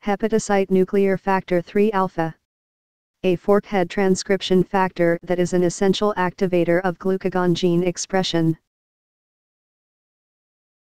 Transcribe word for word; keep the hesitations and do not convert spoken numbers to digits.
Hepatocyte Nuclear Factor three alpha. A forkhead transcription factor that is an essential activator of glucagon gene expression.